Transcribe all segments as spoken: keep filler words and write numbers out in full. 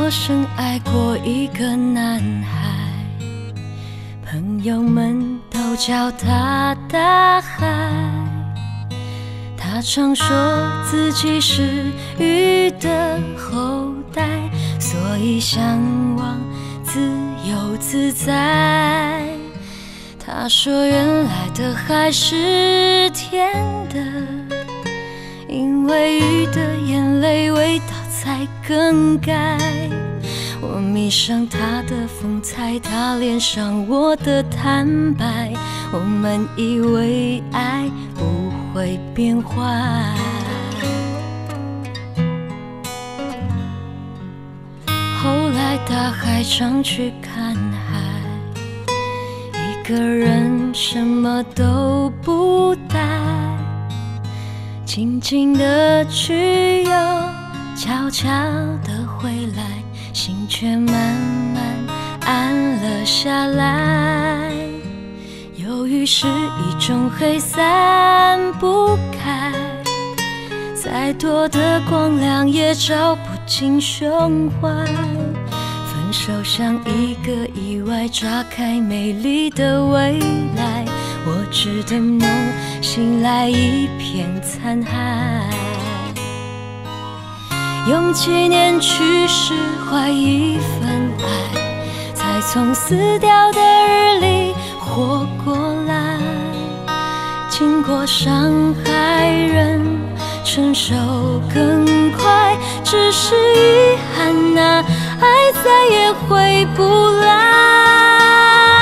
我深爱过一个男孩，朋友们都叫他大海。他常说自己是鱼的后代，所以向往自由自在。他说原来的海是甜的，因为鱼的眼泪味道才更该。我迷上他的风采，他恋上我的坦白。我们以为爱不会变坏，后来大海常去看海，一个人什么都不带，静静的去又悄悄的回来，心却慢慢安了下来。忧郁是一种黑，散不开，再多的光亮也照不进胸怀。分手像一个意外，炸开美丽的未来，我织的梦醒来一片残骸。用几年去释怀一份爱，才从死掉的日里活过来。经过伤害，人承受更快，只是遗憾那爱再也回不来。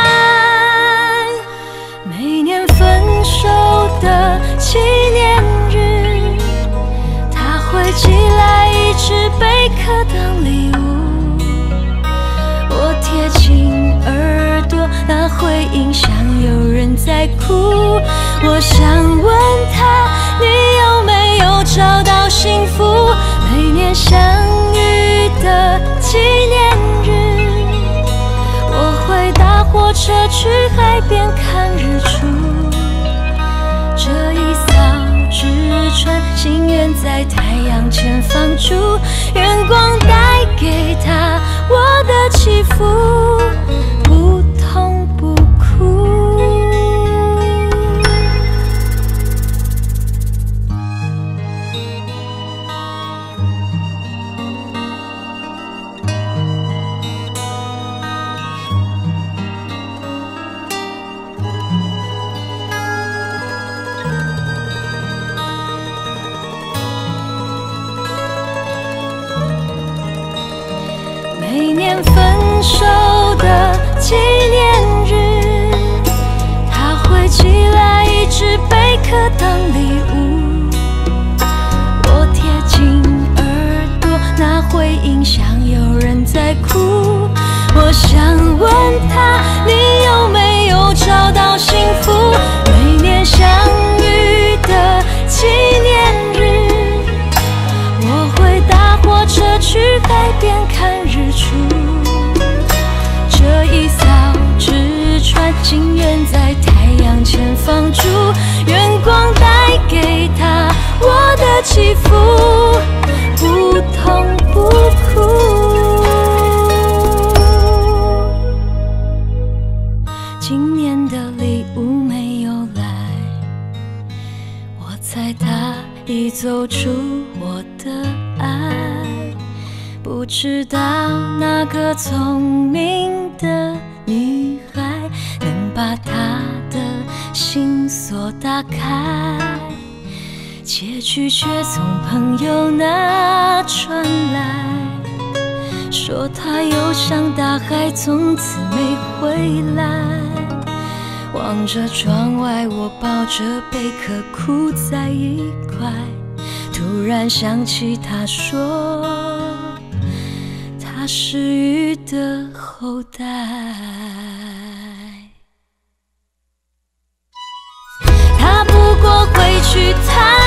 每年分手的纪念日，他会寄来一支贝壳当礼物，我贴近耳朵，那回音像有人在哭。我想问他，你有没有找到幸福？每年相遇的纪念日，我会搭火车去海边看日出。这一艘纸船，心愿在太阳前放逐，愿光带给他我的祈福，不痛不哭。每年分手的纪念日，他会寄来一支贝壳当礼物，我贴近耳朵，那回音像有人在哭。我想问他，你有没有找到幸福？每年相遇的纪念日，我会搭火车去海边看日出。这一艘纸船，心愿在太阳前放逐，愿光带给他我的祈福，不痛不哭。今年的礼物没有来，我猜他已走出我的爱。不知道哪个聪明的女孩能把她的心锁打开，结局却从朋友那传来，说她游向大海，从此没回来。望着窗外，我抱着贝壳哭在一块，突然想起她说他是鱼的后代。他不过会去谈